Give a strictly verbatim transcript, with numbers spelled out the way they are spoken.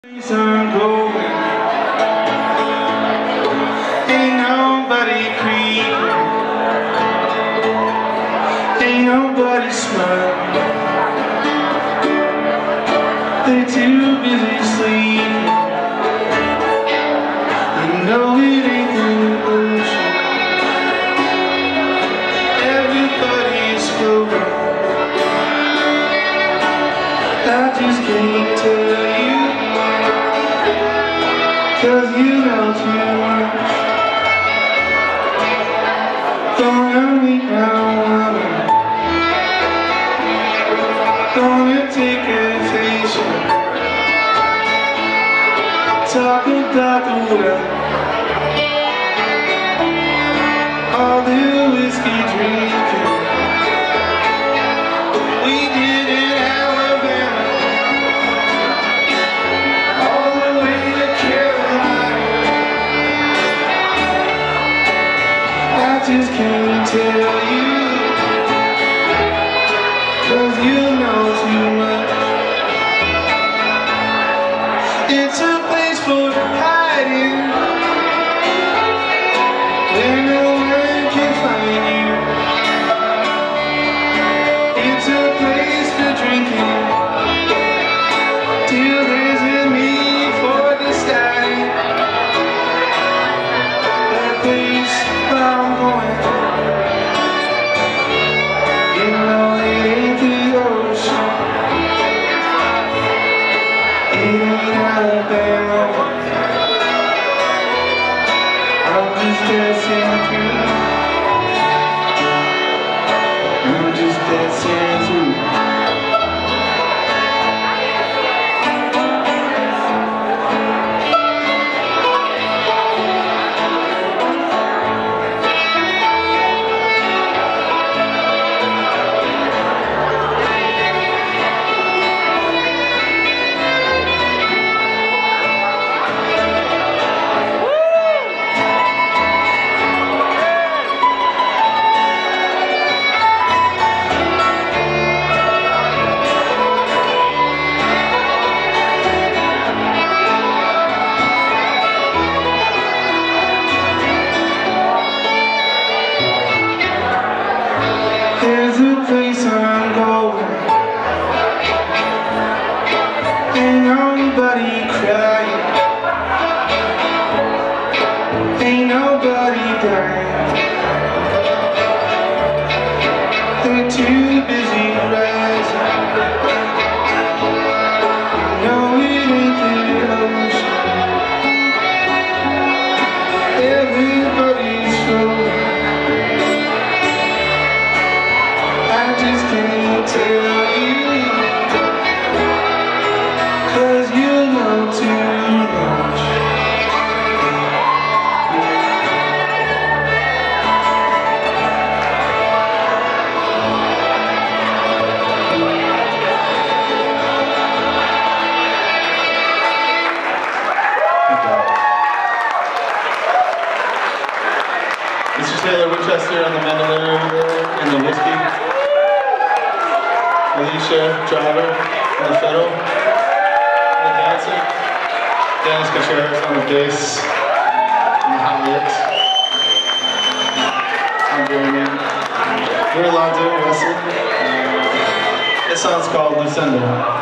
I'm going. Ain't nobody creeping. Ain't nobody smiling. They're too busy sleeping. You know it ain't the ocean. Everybody's floating. I just can't tell you, 'cause you know too much. Don't let me down. Don't take a vacation. Talk about the weather, all the whiskey drinking we did in Alabama, all the way to Carolina. I just can't tell you, 'cause you know too much. It's a place for hiding, where no one can find you. It's a place for drinking, till there's a need for deciding. That place where I'm going, you know it ain't the ocean. It ain't Alabama. I'm just dancing through. I'm just dancing through. There's a place I'm going. Ain't nobody crying. Ain't nobody dying. They're too busy rising. No, it ain't the ocean. Everybody's floating. I just can't tell you, 'cause you know too much. Mister Taylor Winchester on the mandolin and the whiskey. Alicia Driver on the fiddle, and the dancing. Dennis Contreras on the bass and the hot licks. I'm Jeremy. We're Alonzo Russell. This song's called Lucinda.